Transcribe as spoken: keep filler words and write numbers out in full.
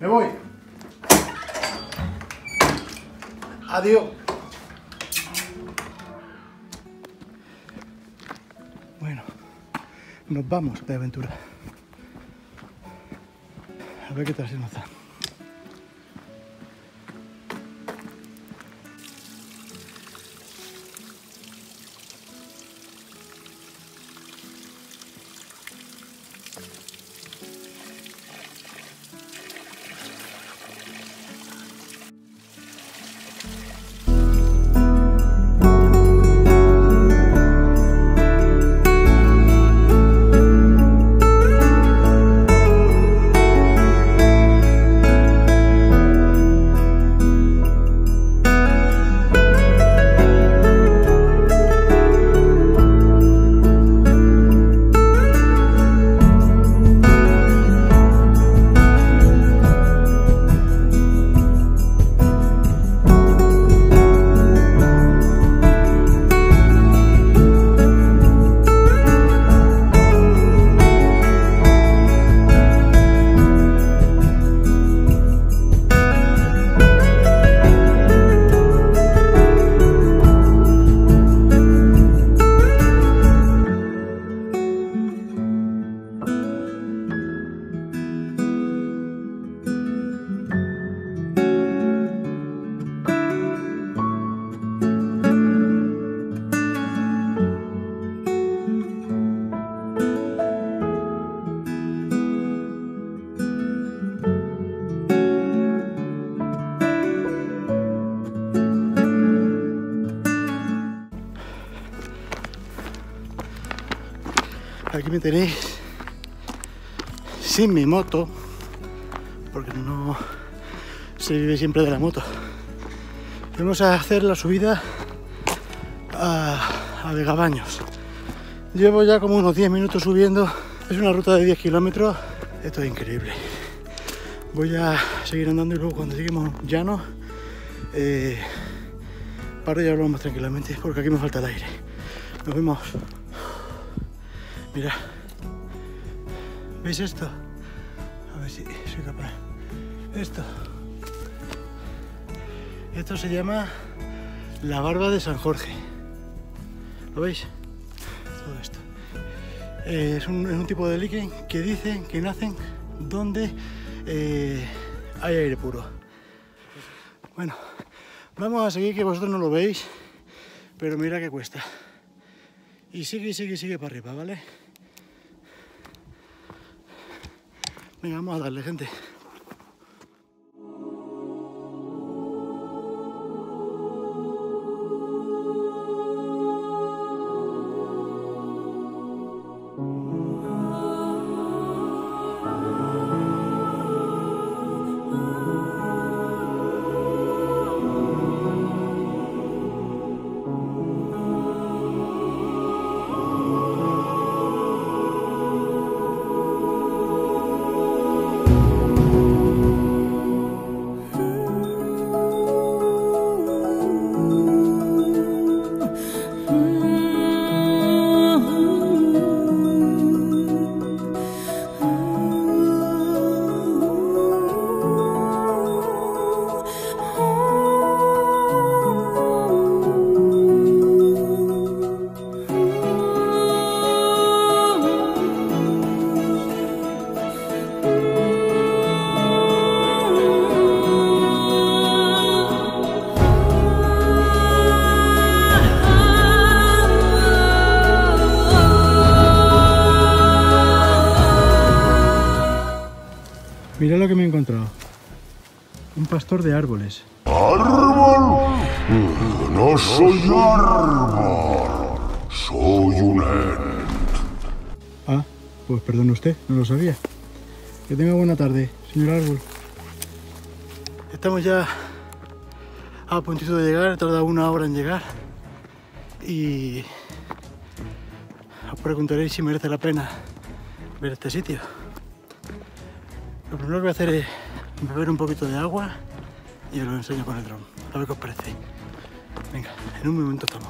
Me voy. Adiós. Bueno, nos vamos de aventura. A ver qué tal se nos da. Aquí me tenéis sin mi moto, porque no se vive siempre de la moto. Vamos a hacer la subida a, a Vegabaños. Llevo ya como unos diez minutos subiendo. Es una ruta de diez kilómetros. Esto es increíble. Voy a seguir andando y luego cuando lleguemos llano eh, paro y hablamos más tranquilamente, porque aquí me falta el aire. Nos vemos. Mira, ¿veis esto? A ver si soy capaz. Esto. Esto se llama la barba de San Jorge. ¿Lo veis? Todo esto. Eh, es, un, es un tipo de líquen que dicen que nacen donde eh, hay aire puro. Bueno, vamos a seguir, que vosotros no lo veis, pero mira que cuesta. Y sigue, sigue, sigue para arriba, ¿vale? Venga, vamos a darle, gente. Mira lo que me he encontrado. Un pastor de árboles. ¿Árbol? No soy árbol. Soy un ent. Ah, pues perdone usted, no lo sabía. Que tenga buena tarde, señor árbol. Estamos ya a puntito de llegar, he tardado una hora en llegar. Y os preguntaréis si merece la pena ver este sitio. Lo primero que voy a hacer es beber un poquito de agua y os lo enseño con el dron. A ver qué os parece. Venga, en un momento estamos.